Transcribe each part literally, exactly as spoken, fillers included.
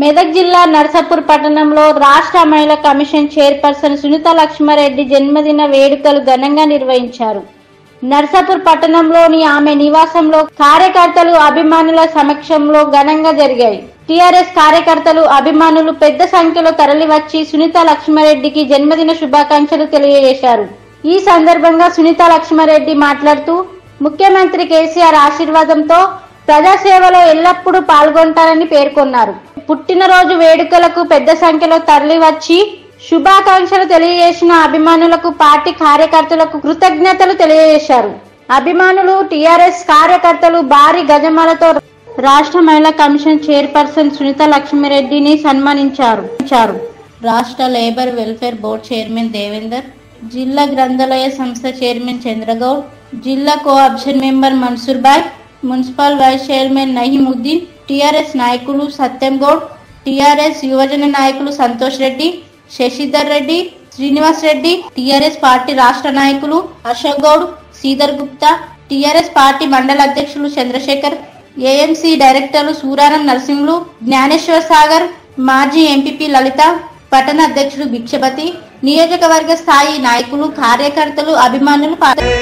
మెదక్ జిల్లా నర్సాపూర్ పట్టణంలో రాష్ట్ర మహిళా కమిషన్ చైర్పర్సన్ సునీత లక్ష్మారెడ్డి జన్మదిన వేడుకలు ఘనంగా నిర్వహించారు. నర్సాపూర్ పట్టణంలోని ఆమె నివాసంలో కార్యకర్తలు అభిమానుల సమక్షంలో ఘనంగా జరిగాయి. టీఆర్ఎస్ కార్యకర్తలు అభిమానులు పెద్ద సంఖ్యలో తరలివచ్చి సునీత లక్ష్మారెడ్డికి జన్మదిన శుభాకాంక్షలు తెలియజేశారు. ఈ సందర్భంగా సునీత లక్ష్మారెడ్డి మాట్లాడుతూ ముఖ్యమంత్రి కేసీఆర్ ఆశీర్వాదంతో ప్రజాసేవలో ఎల్లప్పుడూ పాల్గొంటారని పేర్కొన్నారు. పుట్టినరోజు వేడుకలకు పెద్ద సంఖ్యలో తరలివచ్చి శుభాకాంక్షలు తెలియజేసిన అభిమానులకు పార్టీ కార్యకర్తలకు కృతజ్ఞతలు తెలియజేశారు. అభిమానులు టీఆర్ఎస్ కార్యకర్తలు భారీ గజమాలతో రాష్ట్ర మహిళా కమిషన్ చైర్పర్సన్ సునీత లక్ష్మారెడ్డిని సన్మానించారు. రాష్ట్ర labour welfare board chairman Devender, జిల్లా గ్రంథాలయ సంస్థ చైర్మన్ చంద్రగౌడ్, జిల్లా కోఆప్షన్ మెంబర్ మన్సూర్ బాయ్, municipal vice chairman Naheemuddin, TRS నాయకులు సత్యం గౌడ్, టీఆర్ఎస్ యువజన నాయకులు సంతోష్ రెడ్డి, శశిధర్ రెడ్డి, శ్రీనివాస్ రెడ్డి, టీఆర్ఎస్ పార్టీ రాష్ట్ర నాయకులు అశోక్ గౌడ్, శ్రీధర్ గుప్తా, టీఆర్ఎస్ పార్టీ మండల అధ్యక్షులు చంద్రశేఖర్, ఏఎంసీ డైరెక్టర్లు సూరారం నరసింహులు, జ్ఞానేశ్వర్ సాగర్, మాజీ ఎంపీపీ లలిత, పట్టణ అధ్యక్షుడు భిక్షపతి, నియోజకవర్గ స్థాయి నాయకులు కార్యకర్తలు అభిమానులు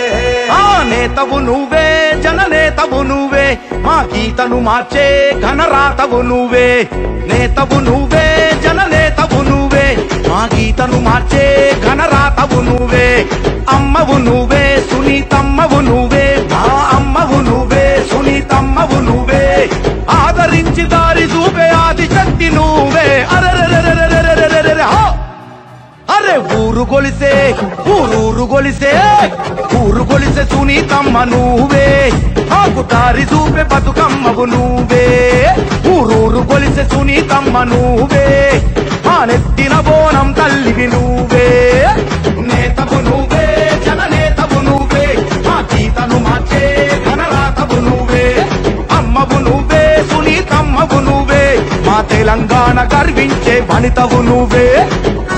నేతవు నువ్వే, జననేతవు నువ్వే, మా గీతను మార్చే ఘనరాతవు నువ్వే. నేతవు నువ్వే, జననేతవు నువ్వే, మా గీతను మార్చే ఘనరాతవు నువ్వే. అమ్మవు నువ్వే, సునీతమ్మవు నువ్వే, మా అమ్మవు నువ్వే, సునీతమ్మవు నువ్వే. ఆదరించి దారి చూపే ఆది శక్తి నువ్వే. అరెరెరెరెరెరెరెరెరెరె అరే ఊరు గొలిసే, ఊరూరు గొలిసే, ఊరు గొలిసే సునీతమ్మ నువ్వే. ఆకు దారి చూపే బతుకమ్మవు నువ్వే. ఊరూరు గొలిసే సునీతమ్మ నువ్వే. ఆ నెత్తిన బోనం తల్లివి నువ్వే. నేతవు నువ్వే, జననేతవు నువ్వే, మా గీతను మార్చే ఘనరాతవు నువ్వే. అమ్మవు నువ్వే, సునీతమ్మవు నువ్వే, మా తెలంగాణ గర్వించే వనితవు నువ్వే.